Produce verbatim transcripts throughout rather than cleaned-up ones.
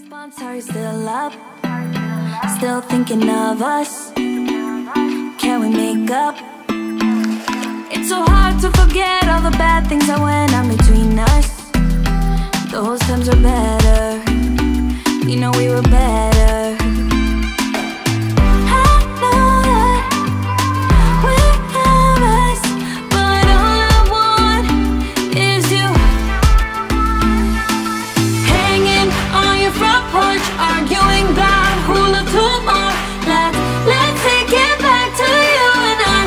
response, are you still up? Still thinking of us? Can we make up? It's so hard to forget all the bad things that went on between us. Those times were better. You know we were better. Arguing about who'll have two more. Let's, let's take it back to you and I.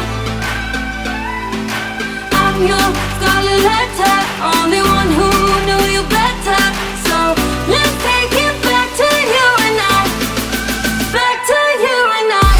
I'm your scarlet letter, only one who knew you better. So let's take it back to you and I. Back to you and I.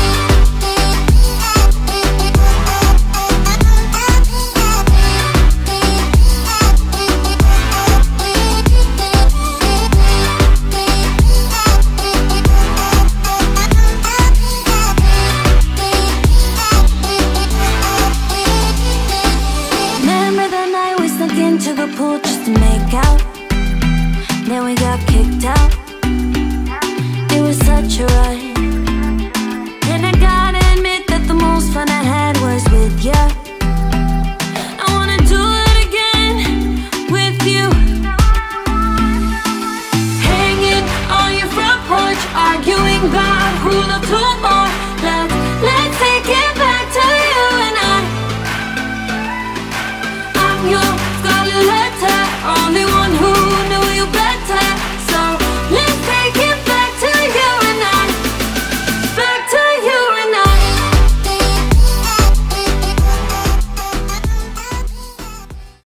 To the pool just to make out. Then we got kicked out. It was such a ride. And I gotta admit that the most fun I had was with ya. I wanna do it again with you. Hanging on your front porch, arguing about who looked who